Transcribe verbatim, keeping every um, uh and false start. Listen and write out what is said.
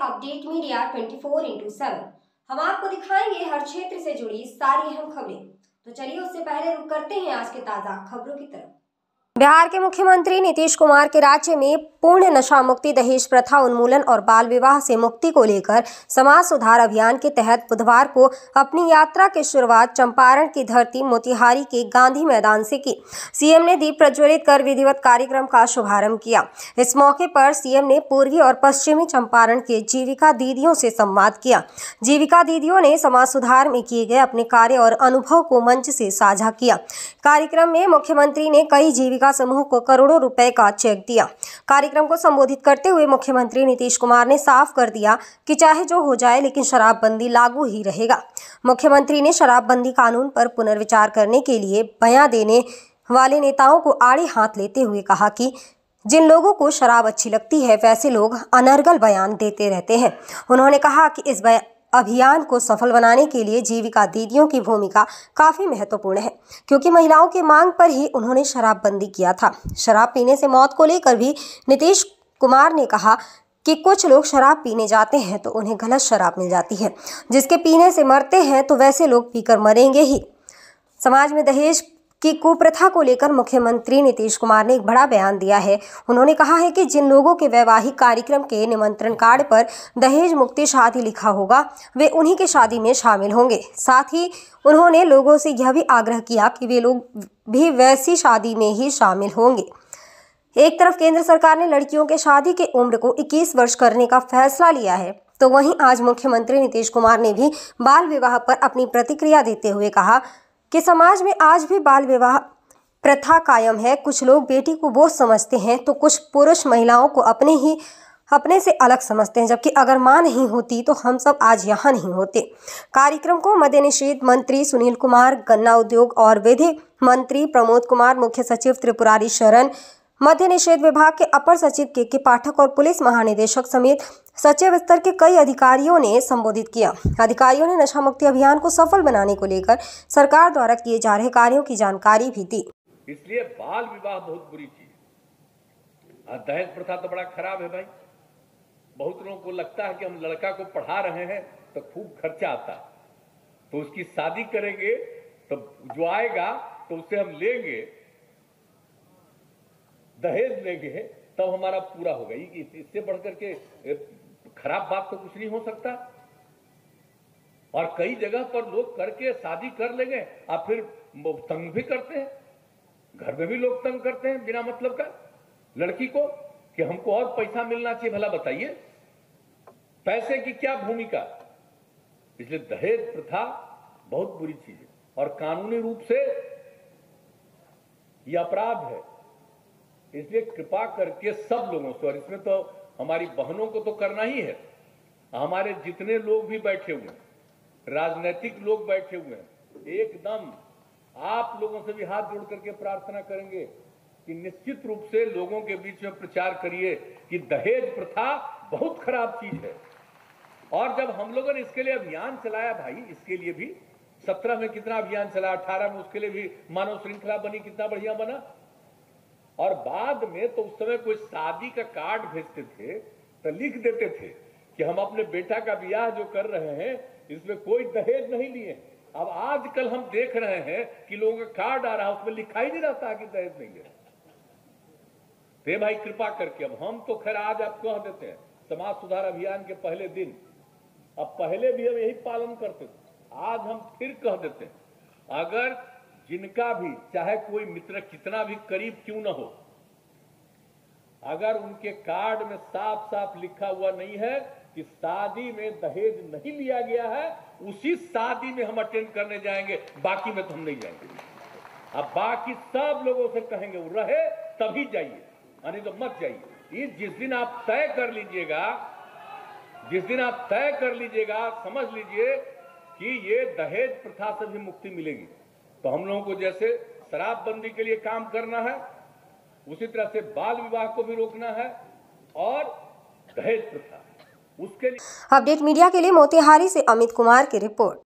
Update media twenty four into seven. हम आपको दिखाएंगे हर क्षेत्र से जुड़ी सारी अहम खबरें। तो चलिए उससे पहले रुक करते हैं आज के ताजा खबरों की तरफ। बिहार के मुख्यमंत्री नीतीश कुमार के राज्य में पूर्ण नशा मुक्ति, दहेज प्रथा उन्मूलन और बाल विवाह से मुक्ति को लेकर समाज सुधार अभियान के तहत बुधवार को अपनी यात्रा की शुरुआत चंपारण की धरती मोतिहारी के गांधी मैदान से की। सीएम ने दीप प्रज्वलित कर विधिवत कार्यक्रम का शुभारंभ किया। इस मौके पर सीएम ने पूर्वी और पश्चिमी चंपारण के जीविका दीदियों से संवाद किया। जीविका दीदियों ने समाज सुधार में किए गए अपने कार्य और अनुभव को मंच से साझा किया। कार्यक्रम में मुख्यमंत्री ने कई जीविका समूह को करोड़ों रुपए का चेक दिया। कार्यक्रम को संबोधित करते हुए मुख्यमंत्री नीतीश कुमार ने साफ कर दिया कि चाहे जो हो जाए लेकिन शराबबंदी लागू ही रहेगा। मुख्यमंत्री ने शराबबंदी कानून पर पुनर्विचार करने के लिए बयान देने वाले नेताओं को आड़े हाथ लेते हुए कहा कि जिन लोगों को शराब अच्छी लगती है वैसे लोग अनर्गल बयान देते रहते हैं। उन्होंने कहा कि इस अभियान को सफल बनाने के लिए जीविका दीदियों की भूमिका काफी महत्वपूर्ण है, क्योंकि महिलाओं की मांग पर ही उन्होंने शराबबंदी किया था। शराब पीने से मौत को लेकर भी नीतीश कुमार ने कहा कि कुछ लोग शराब पीने जाते हैं तो उन्हें गलत शराब मिल जाती है, जिसके पीने से मरते हैं तो वैसे लोग पीकर मरेंगे ही। समाज में दहेज की कुप्रथा को लेकर मुख्यमंत्री नीतीश कुमार ने एक बड़ा बयान दिया है। उन्होंने कहा है कि जिन लोगों के वैवाहिक कार्यक्रम के निमंत्रण कार्ड पर दहेज मुक्ति शादी लिखा होगा वे उन्हीं की शादी में शामिल होंगे। साथ ही उन्होंने लोगों से यह भी आग्रह किया कि वे लोग भी वैसी शादी में ही शामिल होंगे। एक तरफ केंद्र सरकार ने लड़कियों के शादी की उम्र को इक्कीस वर्ष करने का फैसला लिया है, तो वहीं आज मुख्यमंत्री नीतीश कुमार ने भी बाल विवाह पर अपनी प्रतिक्रिया देते हुए कहा कि समाज में आज भी बाल विवाह प्रथा कायम है। कुछ लोग बेटी को बोझ समझते हैं तो कुछ पुरुष महिलाओं को अपने ही अपने से अलग समझते हैं, जबकि अगर मां नहीं होती तो हम सब आज यहाँ नहीं होते। कार्यक्रम को मद्य निषेध मंत्री सुनील कुमार, गन्ना उद्योग और विधि मंत्री प्रमोद कुमार, मुख्य सचिव त्रिपुरारी शरण, मद्य निषेध विभाग के अपर सचिव के के पाठक और पुलिस महानिदेशक समेत सचिव स्तर के कई अधिकारियों ने संबोधित किया। अधिकारियों ने नशा मुक्ति अभियान को सफल बनाने को लेकर सरकार द्वारा किए जा रहे कार्यों की जानकारी भी दी। इसलिए बाल विवाह बहुत बुरी चीज है। दहेज प्रथा तो बड़ा खराब है भाई। बहुत लोगों को लगता है कि हम लड़का को पढ़ा रहे हैं तो खूब खर्चा आता है, तो उसकी शादी करेंगे तो जो आएगा तो उससे हम लेंगे, दहेज लेंगे तब हमारा पूरा होगा। इससे बढ़कर के खराब बात तो कुछ नहीं हो सकता। और कई जगह पर लोग करके शादी कर लेंगे और फिर तंग भी करते हैं। घर में भी लोग तंग करते हैं बिना मतलब का लड़की को कि हमको और पैसा मिलना चाहिए। भला बताइए पैसे की क्या भूमिका। इसलिए दहेज प्रथा बहुत बुरी चीज है और कानूनी रूप से यह अपराध है। इसलिए कृपा करके सब लोगों से, और इसमें तो हमारी बहनों को तो करना ही है, हमारे जितने लोग भी बैठे हुए हैं, राजनीतिक लोग बैठे हुए हैं, एकदम आप लोगों से भी हाथ जोड़ करके प्रार्थना करेंगे कि निश्चित रूप से लोगों के बीच में प्रचार करिए कि दहेज प्रथा बहुत खराब चीज है। और जब हम लोगों ने इसके लिए अभियान चलाया भाई, इसके लिए भी सत्रह में कितना अभियान चला, अठारह में उसके लिए भी मानव श्रृंखला बनी, कितना बढ़िया बना। और बाद में तो उस समय कोई शादी का कार्ड भेजते थे तो लिख देते थे कि हम अपने बेटा का ब्याह जो कर रहे हैं इसमें कोई दहेज नहीं लिए। अब आजकल हम देख रहे हैं कि लोगों का कार्ड आ रहा है उसमें लिखा ही नहीं रहता कि दहेज नहीं है। तो भाई कृपा करके, अब हम तो खैर आज आप कह देते हैं समाज सुधार अभियान के पहले दिन, अब पहले भी हम यही पालन करते थे, आज हम फिर कह देते हैं अगर जिनका भी चाहे कोई मित्र कितना भी करीब क्यों न हो, अगर उनके कार्ड में साफ साफ लिखा हुआ नहीं है कि शादी में दहेज नहीं लिया गया है, उसी शादी में हम अटेंड करने जाएंगे, बाकी में तो हम नहीं जाएंगे। अब बाकी सब लोगों से कहेंगे वो रहे तभी जाइए, यानी तो मत जाइए। जिस दिन आप तय कर लीजिएगा जिस दिन आप तय कर लीजिएगा समझ लीजिए कि ये दहेज प्रथा से भी मुक्ति मिलेगी। तो हम लोगों को जैसे शराबबंदी के लिए काम करना है, उसी तरह से बाल विवाह को भी रोकना है और दहेज प्रथा उसके लिए। अपडेट मीडिया के लिए मोतिहारी से अमित कुमार की रिपोर्ट।